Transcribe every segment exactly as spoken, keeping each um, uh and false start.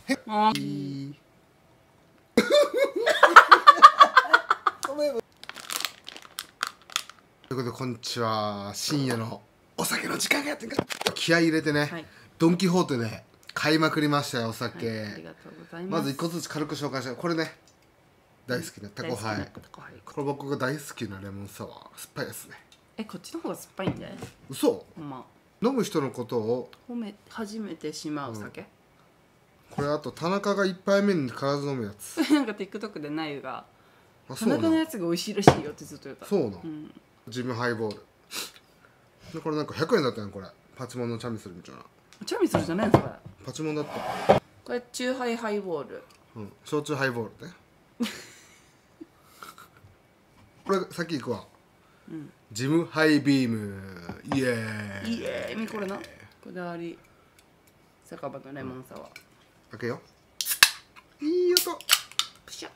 へっあいいごめん。ということでこんにちは。深夜のお酒の時間がやってんから気合い入れてね、 はい、 ドン・キホーテで買いまくりましたよお酒、 はい、ありがとうございます。 まず一個ずつ軽く紹介してこれね大好きなタコハイ、 大好きなタコハイ。 これ僕が大好きなレモンサワー酸っぱいですね。 え、こっちの方が酸っぱいんだよ。 嘘。 ほんま飲む人のことを褒め始めてしまう酒、 これあと田中が一杯目に必ず飲むやつなんか TikTok でナユが田あそうな中のやつが美味しいらしいよってずっと言った。 そうな、 ん、 ジムハイボールでこれなんかひゃくえんだったやんこれパチモンのチャミスルみたいなチャミスルじゃないのそれ。 パチモンだったこれチューハイハイボール。 うん焼酎ハイボールねこれ先行くわ、うん、ジムハイビームイエーイイエーイ。これなこだわり酒場のレモンサワー、 開けよいい音プシャ。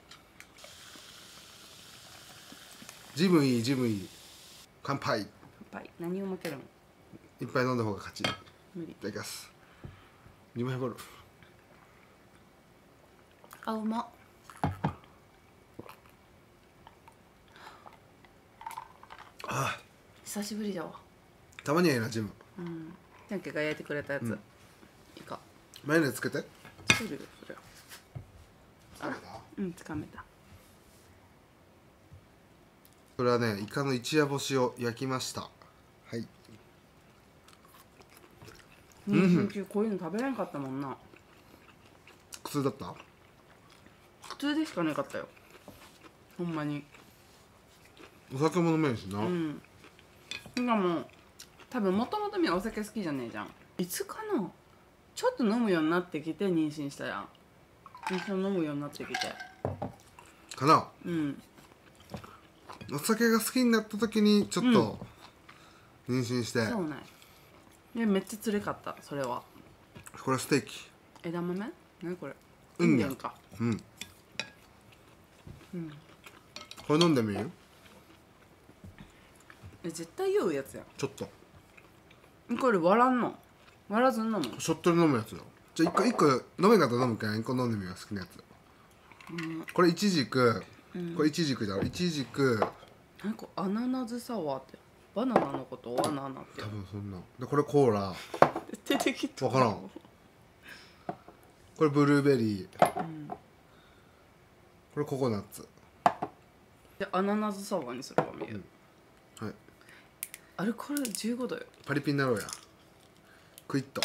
ジムいいジムいい乾杯。 乾杯。何を負けるの。 いっぱい飲んだ方が勝ち。 無理。 いただきます。ジムハイボールあ、うまっ。 あ久しぶりだわ。 たまにはいいなジム。 うん。ジャンケが焼いてくれたやつ、うん、いいかマヨネーズつけて。 作るよそれは。あ、うんつかめた。 これはねイカの一夜干しを焼きました。はい。 妊娠中こういうの食べれんかったもんな。 苦痛だった。 普通でしかなかったよほんまに。 お酒も飲めるしな。 うん。しかも多分もともとみんなお酒好きじゃねえじゃん。いつかなちょっと飲むようになってきて妊娠したやん。一緒に飲むようになってきてかな。 うん。 お酒が好きになった時にちょっと妊娠して、 そうね。でめっちゃつれかったそれは。 これステーキ枝豆何これ。 うん、 インゲンか。 うん、 うん。 これ飲んでみる。 え絶対酔うやつやん。 ちょっとこれ割らんの割らずんのもん。 ショットで飲むやつよ。じゃあ一個一個飲めんかったら飲むから一個飲んでみよう好きなやつ、うん、これイチジク、うん、これイチジクだろイチジク。 なんかアナナズサワーってバナナのことをアナナって多分そんなでこれコーラ出てきた分からん。これブルーベリー、うん、これココナッツでアナナズサワーにするわ見る、 うん、はい。 アルコールじゅうごどよ。 パリピになろうや。クイッと。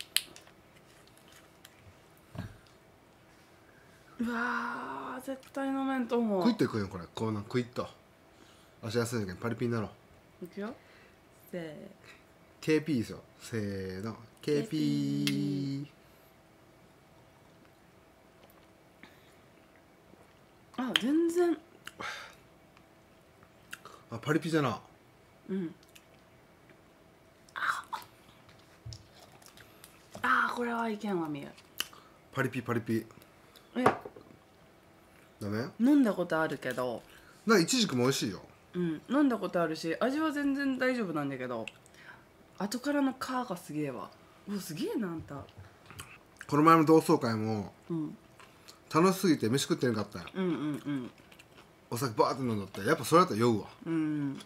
うわー絶対飲めんと思う。 クイッといくんよこれ。こうなクイッと足休んだけどパリピになろう。 いくよせーケーピー ですよ。せーの ケーピー。 あ全然あパリピじゃな。 うん。ああこれはいけんわみゆ。 パリピパリピ。 えダメ。 飲んだことあるけどなイチジクも美味しいよ。 うん飲んだことあるし味は全然大丈夫なんだけど後からのカーがすげえわ。うわすげえなあんた。 この前の同窓会も、 うん、 楽しすぎて飯食ってなかったよ。 うんうんうんお酒バーって飲んだってやっぱそれだったら酔うわ。 うん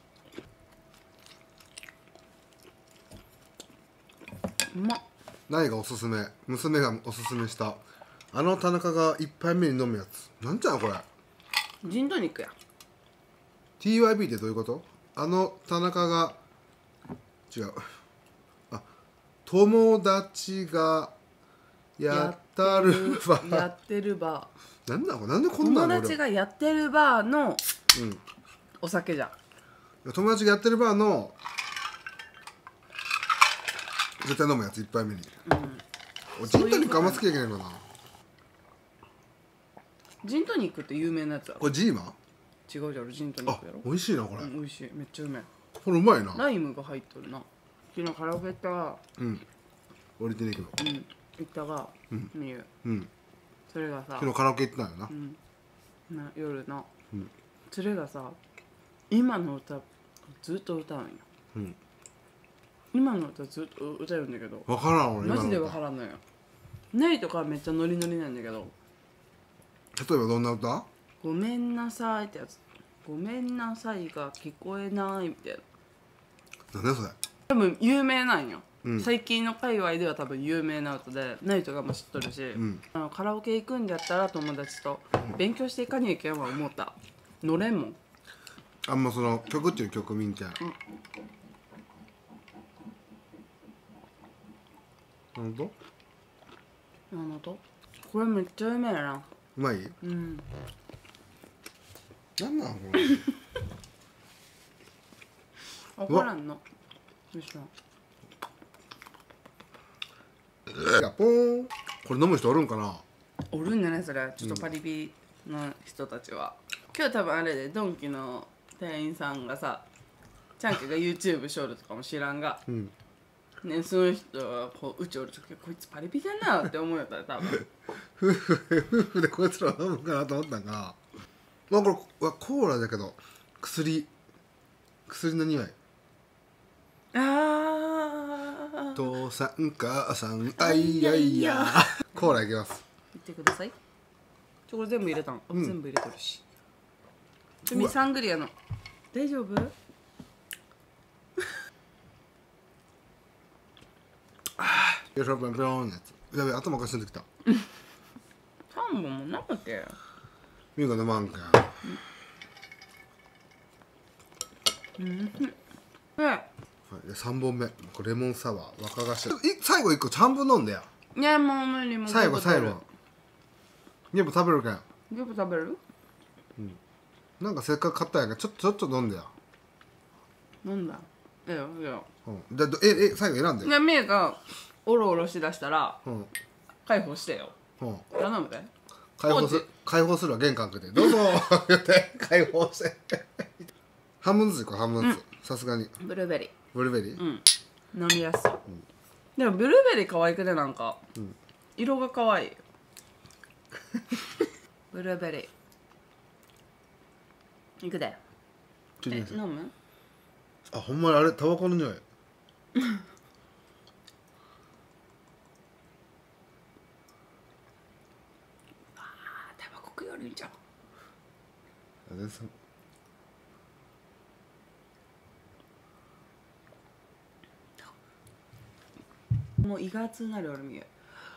うまっ。 何がおすすめ。娘がおすすめしたあの田中が一杯目に飲むやつなんちゃうこれ。 ジントニックや。 ティーワイビー ってどういうこと。あの田中が違う。あ友達がやったるバーやってるバー。 なんだこれなんでこんなの。 友達がやってるバーのお酒じゃん。 友達がやってるバーの絶対飲むやつ一杯目に、うん、ジントニックあんま好きやけないかな。 ジントニックって有名なやつだ。 これジーマ。 違うじゃろジントニックやろ。 美味しいなこれ、 うん、美味しいめっちゃうめえ。 これうまいな。 ライムが入っとるな。昨日カラオケ行ったがうん降りてねえけどうん行ったがみゆ、 うん、 それがさ昨日カラオケ行ってたんよな、 うん、な夜な、 うん、 それがさ今の歌ずっと歌うんよ、うん、今の歌ずっと歌うんだけど分からん俺マジで分からんのよ。 ネイとかはめっちゃノリノリなんだけど、 例えばどんな歌？ ごめんなさいってやつ。ごめんなさいが聞こえないみたいな。 なんだそれ。 多分有名なんよ、 うん、 最近の界隈では多分有名な歌で、ナイトがも知っとるし、 うん、 あのカラオケ行くんだったら友達と勉強していかにゃいけんは思った。乗れんもん。 あんまその曲っていう曲見んけん。ほんと？ なのとこれめっちゃうめえな。 うまい？ うん。 なんなんこれ。 分からんの。どうした？ やポーン。これ飲む人おるんかな？ おるんじゃないそれ。ちょっとパリピの人たちは、うん、今日多分あれでドンキの店員さんがさ、チャンケが YouTube ショールとかも知らんが、うん、ね、その人はこううちおるときこいつパリピだなって思うよったら多分夫婦夫婦でこいつら飲むかなと思ったんが、まあこれはコーラだけど薬薬の匂い。 あー父さん母さんあいやいやコーラいきます。 言ってください。ちょこれ全部入れたん、うん、全部入れてるし。ちみサングリアの大丈夫？ よいしょ、ピョンピョンのやつ。やべえ、頭おかしんできた。 さんぼんもなくてミュウが飲まんか。 うん。 はい、さんぼんめこれレモンサワー若菓子。最後いっこ半分飲んでや。 いやもう無理もう最後最後やっぱ食べるかん。 やっぱ食べる？ うん。なんかせっかく買ったんやからちょっとちょっと飲んでや。 飲んだ。ええよええよ。 うん。でええ最後選んで。 いやみえがオロオロしだしたら、うん、解放してよ。うん。頼むで。 解放する解放するわ玄関開けてどうぞ言って解放して。半分ずついこう半分ずつ。さすがに。 ブルーベリー。 ブルーベリー。 うん。飲みやすそう。うん、でもブルーベリー可愛くてなんか、うん、色が可愛い。ブルーベリー。いくで。え、飲む？ あ、ほんまにあれタバコの匂い。 ああ、タバコ食いよるんじゃん。もう胃が熱になる俺見え。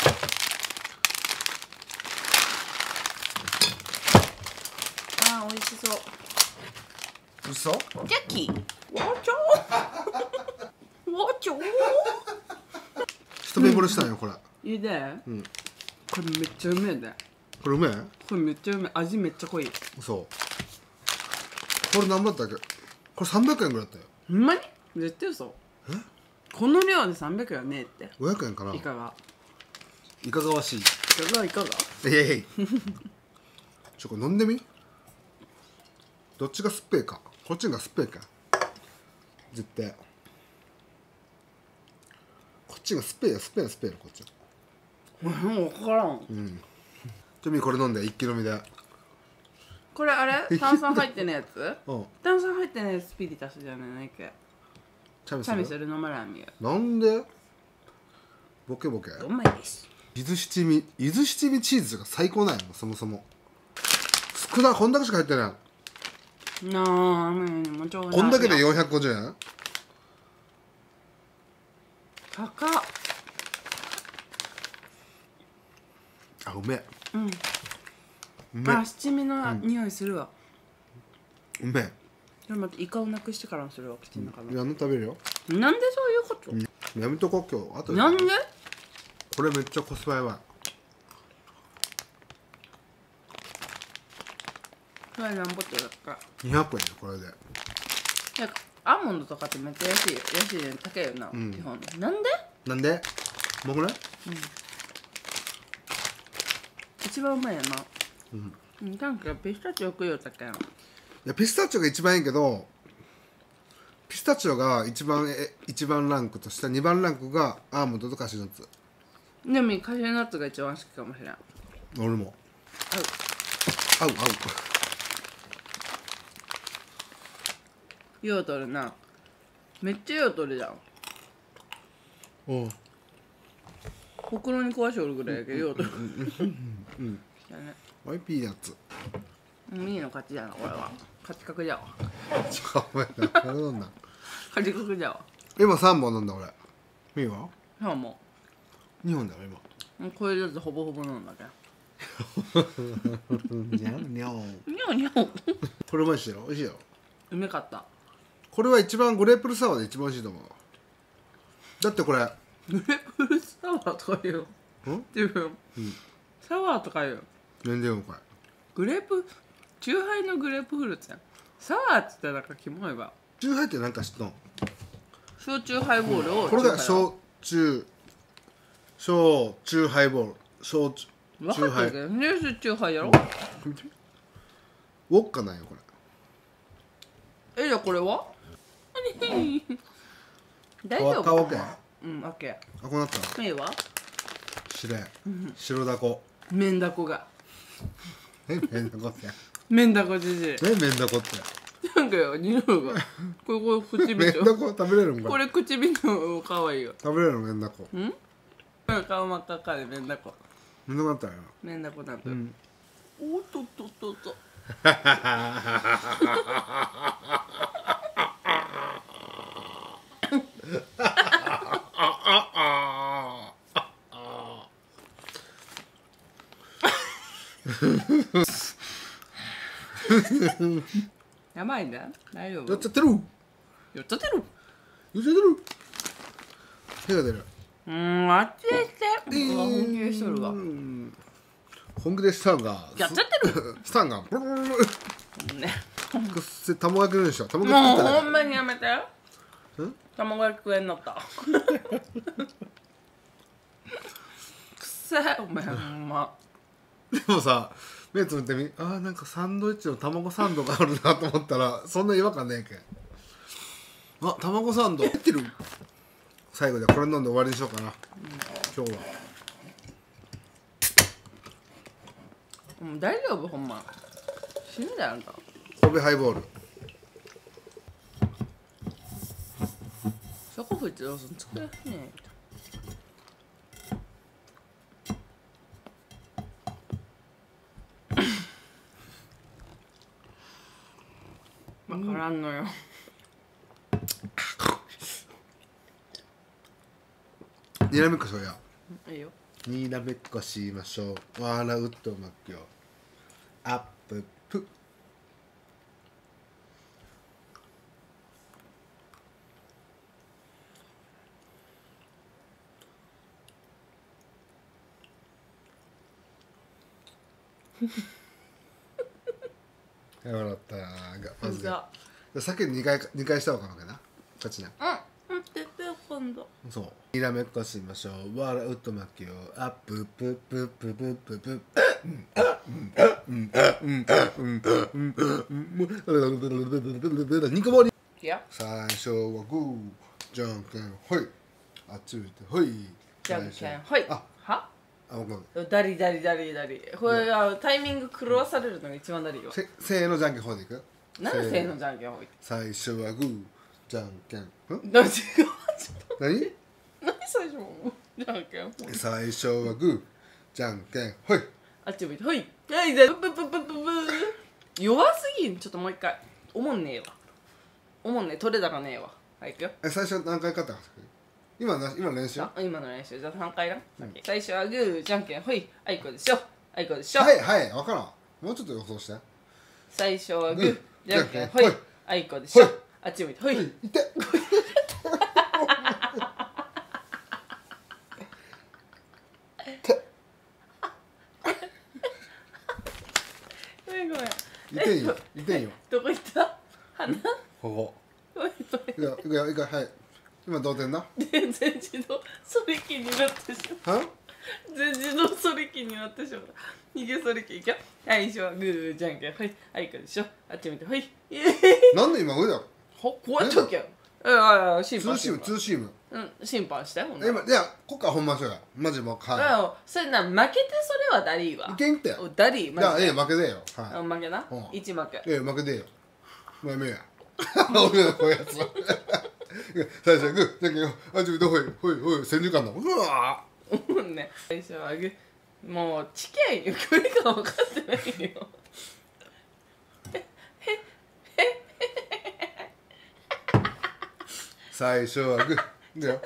あー美味しそう。 美味しそう？ ジャッキー。わちょー。わちょー。 一目惚れしたんよこれ。 いいで。うん。これめっちゃうめえで。 これうめえ？ これめっちゃうめえ。味めっちゃ濃い。 そう。これ何だったっけ？これ三百円ぐらいだったよ。 ほんまに？絶対嘘。え？この量で三百円はねえって。 五百円かな。 いかが？ いかがわしい。いかがいかが？ ええい。ちょこれ飲んでみ。どっちが酸っぱいか。こっちが酸っぱいか。絶対。こっちが酸っぱいや酸っぱいや酸っぱいやこっち。 もう分からん。 うん。ちみこれ飲んで一気飲みで。 これあれ炭酸入ってないやつ？うん。炭酸入ってないスピリタスじゃないか。チャミスル飲まないみよ。 なんで？ボケボケ。 うまいです。 伊豆七味伊豆七味チーズが最高なんやもんそもそも。少なこんだけしか入ってない。 なあ、もうちょうど。 こんだけでよんひゃくごじゅうえん？ 高っ。 あ、うめえ。 うん。うめえ。あ、七味の匂いするわ。 うめえ。 でも待って、イカをなくしてからするわ、口の中で。やんの食べるよ。 なんでそういうこと？ やめとこ今日。あとなんで？ これめっちゃコスパやばい。 これ何ボトルだっか？ にひゃくえんよこれで。 いや、アーモンドとかってめっちゃ安いよ。安いね、高いよな、うん、基本。なんで？ なんで？もうこれ？うん。 一番うまいやな。うん。なんかピスタチオ食いよったけん。いやピスタチオが一番いいけど、ピスタチオが一番え一番ランクとしたにばんランクがアーモンドとカシューナッツ。 でもカシューナッツが一番好きかもしれん。 俺も。合う。合う合う。 ようとるな。めっちゃようとるじゃん。 うん。 ほくろに壊しおるぐらいやけどようとうんワイピーやつミーの勝ちやなこれは勝ち確じゃわごめんなこれ飲んだ勝ち確じゃわ今さんぼん飲んだ俺ミーはそうもにほんだよ今うこれだとほぼほぼ飲んだけにゃんにゃんにゃんにゃんこれ美味しいよ美味しいようめかったこれは一番グレープルサワーで一番美味しいと思うだってこれグレープフルーツサワーとか言うよん自分、うん、サワーとか言うよなんでよこれグレープチューハイのグレープフルーツやんサワーっつったらなんかキモいわチューハイってなんか知っとん焼酎ハイボールを、 これが焼酎焼酎ハイボール焼酎分かってるけどね焼酎ハイやろウォッカなんよこれえじゃあこれは大丈夫かオッケーうんオッケーあこうなったメイは白白だこメンダコがえメンダコってメンダコじじいえメンダコってなんかよ匂いがこれこれ口メン人ダコ食べれるんかこれ口人かわいいよ食べれるのメンダコん顔真っ赤っかでメンダコメンダコだったらメンダコなんて、うん、おっとっとっとっとやばいんだ大丈夫やっちゃってるやっちゃってるやっちゃってる手が出るうーんあっちでして本気でしとるわ本気でしたんがやっちゃってるスタンがブルブルブルねくっせ卵焼きのでしょ卵もう焼き作ったほんまにやめて卵焼き食えんなったくせえお前ほんまでもさ目つぶってみあーなんかサンドイッチの卵サンドがあるなと思ったらそんな違和感ねえけんあ卵サンド入ってる最後でこれ飲んで終わりにしようかな、うん、今日はもう大丈夫ほんま死んだよあんた神戸ハイボールそこ吹いてどうすんの作れねえ分からんのよにらめっこしようやいいよにらめっこしましょう笑うとまきょうアッププ笑ったがまずで先ににかいにかいしたのかな勝ちなうんうんてて今度そうにらめっこしましょう笑うとまきようアップププププププ肉盛り最初はグーじゃんけんほいあっち向いてほいじゃんけんほいあはあ分かるダリダリダリダリこれがタイミング狂わされるのが一番ダリいわせせーのじゃんけんほいでいくなんでせーのじゃんけんほい最初はグーじゃんけんん何違う何何最初じゃんけんほい最初はグーじゃんけんほいあっち向いてほいはいじゃあブブブブブ弱すぎんちょっともう一回おもんねえわおもんねえ取れ高ねえわはいいくよえ最初何回勝ったんですか今な今の練習あ今の練習じゃあさんかいな、うん、最初はグーじゃんけんほいあいこでしょあいこでしょはいはい分からんもうちょっと予想して最初はグーじゃんけんほいあいこでしょあっち向いてほいいってごめんごめんいてんよいてんよどこ行った鼻ここいくよいくよいくよはい今同点な全然自動そり機になってしまうは全自動そり機になってしまう逃げそり機いくよ最初はグーじゃんけんほいあいこでしょあっち見てほいなんで今上だろこうやっとけよああ審判ツーシームツーシームうん審判してほんな今いやこっから本番しようやマジもうはそれな負けてそれはダリーわいいけんってダリーじゃあええ負けでよはい負けな一負けええ負けでよもうやめようや俺のこういうやつ最初はグーじゃんけんあっち見てほいほいほい先入観だうわ思うね。最初はグー、もう近いよ、距離が分かってないよ。 最初はグーだよ。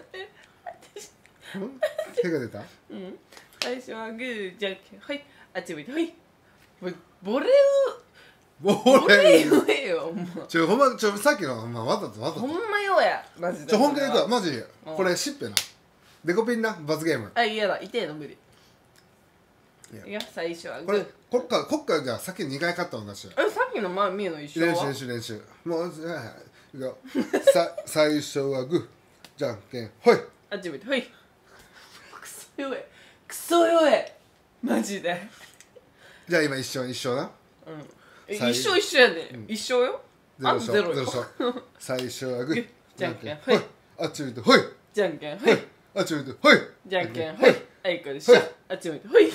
手が出た？ うん。最初はグー、じゃんけんはい、あっち向いてはい。ボレボボレレ言えよ、もう。 ちょほんまちょさっきのほんまわざとわざとほんまよや、マジで。 ちょ本気でいくわマジうんこれしっぺなデコピンな罰ゲームあ、嫌だ、痛いの無理。 いやいや、最初はグこれー。 こっからこっからじゃあ先ににかい勝ったの出しよえ、さっきの前見えの一緒は練習練習練習もうはいはいいくよさ最初はグーじゃんけんほいあっち向いてはい。クソ弱え、クソ弱え、マジで。 じゃあ今一緒一緒なうん。え最一緒一緒やで、一緒よ。あんたゼゼロよ。 ロ勝最初はグーじゃんけんほいあっち向いてほいじゃんけんほいはい。 あっち向いてほいじゃんけんはい。あいこでしょはい。 あっち向いてはい。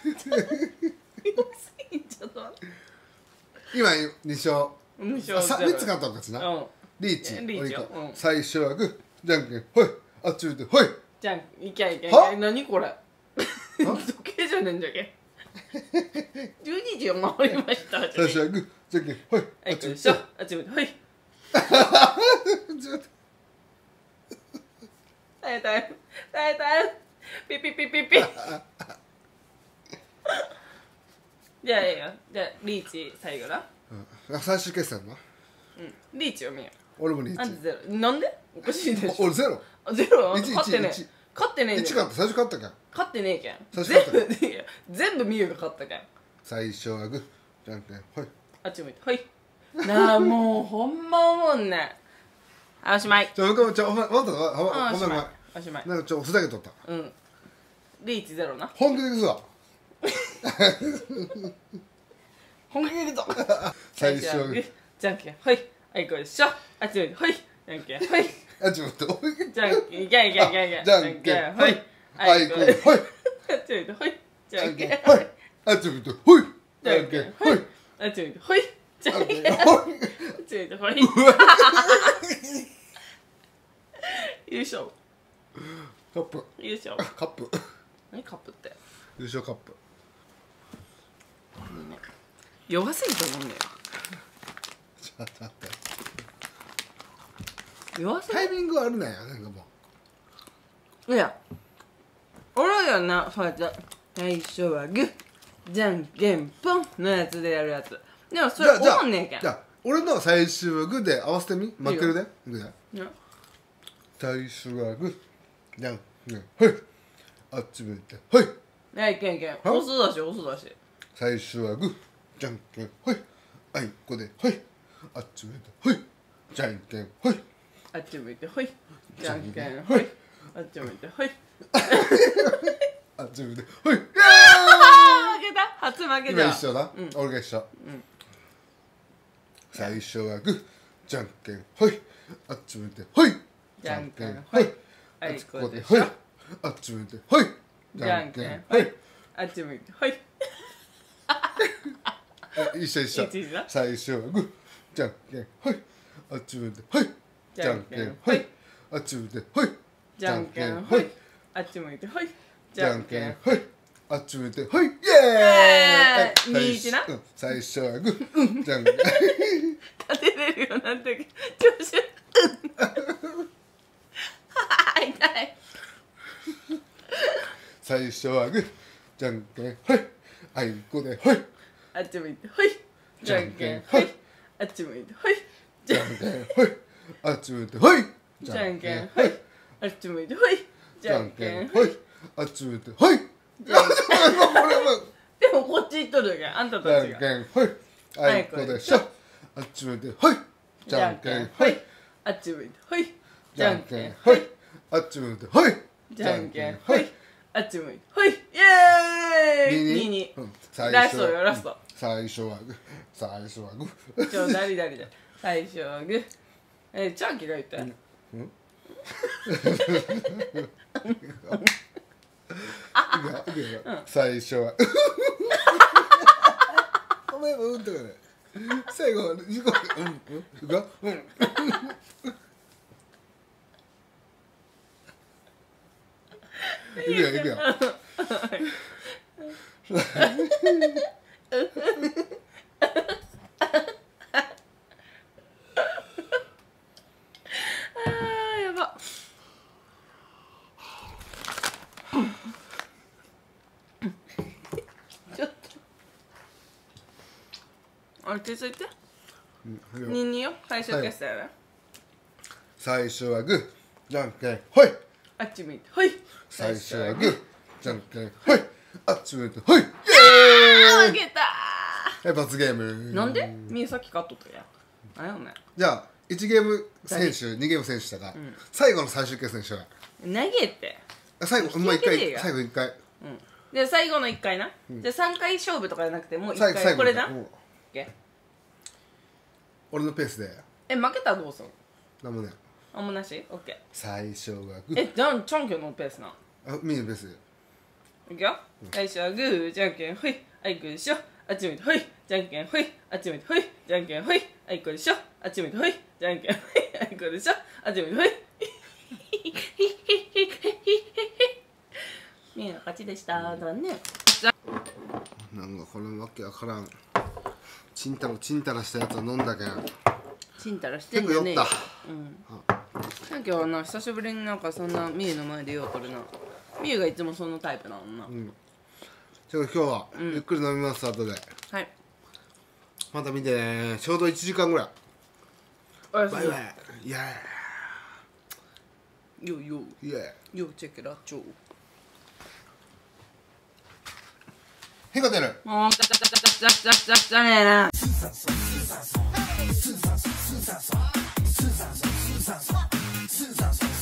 ちょっと待って。 今に勝無償あさゼロみっつ勝ったの勝ちなうん。 リーチリーチよ俺行こううん最初はグーじゃんけんほいあっち向いてほいじゃん、いけいけいはけ。何これ。時計じゃねえんじゃけ。じゅうにじを回りました。 最初はグーじゃんけんほいあいこでしょあっち向いてはい。耐え耐え耐え耐えピピピピピじゃあいいよじゃあリーチ最後なうん最終決戦なうんリーチを見よ俺もリーチうあんたゼロなんでおかしいでしょ俺ゼロあゼロあんた一勝ってね一一え勝ってねえいち勝った最初勝ったかん勝ってねえけん最初全勝った部いや全部ミユが勝ったけん最初はグーじゃんけんほいあっち向いてはいなあもうほんま思んねあおしまいじゃあ僕もちょお前待ったほんまあおしまいごめんごめんおしまいなんかちょふざけとったうんリーチゼロな本気でいくぞ本気でいくぞ最初はグーじゃんけんはいあいこでしょあっち向いてはいじゃんけんはいあちょっとおいじゃんけんいけいけいけいけじゃんけんほいあいこはいでほいあっち向いてはいじじゃんゃんけんけんほいあちょっとほいじゃんけんほいあっち向いてはいじゃんけんあっほいち向いてはい優勝カップ優勝カップ何カップって優勝カップ弱すぎたもんねちょっと待って弱すぎタイミング悪ないやなんかもいや俺やなそうやって最初はグーじゃんけんぽんのやつでやるやつでもそれじゃあ思んねえけんじゃあ俺の最終はグーで合わせてみ負けるでいくでいや最初はグーじゃんけんほいあっち向いてほいいやいけんいけんオスだしオスだし最初はグーじゃんけんほいあいこでほいあっち向いてほいじゃんけんほいあっち向いてほいじゃんけんほいあっち向いてほいあっち向いてほいあー負けた初負け今だ一緒だ俺が一緒最初はグーじゃんけんほいあっち向いてほいじゃんけんほいあいこでしょあっち向いてほいじゃんけんほいあっち向いてほい一緒一緒一緒だ最初はグーじゃんけんほいあっち向いてほいじゃんけんほいあっち向いてほいじゃんけんほいあっち向いてほいじゃんけんほいあっち向いてほいイエーイイエーイにいちなうん最初はグーじゃんけん立てれるようになってけ調子痛い最初はグーじゃんけんほいあいこでほいあっち向いてほいじゃんけんほいあっち向いてほいじゃんけんほいあっち向いてほいじゃんけんほいあっち向いてほいじゃんけんほいあっち向いてほいじゃんでもこっち行っとるやんあんたじゃんたちがけんほいあいこでしょあっち向いてほいじゃんけんほいあっち向いてほいじゃんけんほいあっち向いてほいじゃんけんほいあっち向いてほいイエーイににラストよラスト最初はグー最初はグーちょ誰誰だ最初はグーえチャンキが言った最初はお前もうんとかね最後は二個うんうんがうんいくよいくよあーやばちょっとあれ手ついてうんにによ最初決戦やな最初はグーじゃんけんほいあっち向いてはい最初はグーじゃんけんほいあっち向いてほいイエーイ負けたはい罰ゲームーなんでみさっき勝っとったやんなんやねじゃあいちゲーム選手にゲーム選手したが、最後の最終決戦しようや投げて最後もう一回引き分けでええや最後一回うんで最後のいっかいな、じゃあさんかい勝負とかじゃなくてもういっ最後最後かいこれなもう OK 俺のペースでえ負けたらどうすんのなんもねあんまなし ?OK 最初はグーえじゃんチャンケンのペースなあみんなのペースでいくよ、最初はグーじゃんけんほいあいこでしょあっち向いてほいじゃんけんほいあっち向いてほいじゃんけんほいあいこでしょあっち向いてほいじゃんけんほいあいこでしょあっち向いてほいみんな勝ちでしただねなんかこれわけわからんちんたらちんたらしたやつを飲んだけんちんたらしてんじゃねえよ結構酔ったうん今日はな久しぶりになんかそんなみゆの前でようとるなみゆがいつもそのタイプなのな、 うんちょっと今日はゆっくり飲みます後ではいまた見てねちょうどいちじかんぐらいおやすみバイバイイエよよーイイエーよチェケラチョウへが出るもうじゃじゃじゃじゃじゃじゃじゃじゃねえなスーザンスーザンスーザンスーザンスーザンスーザンス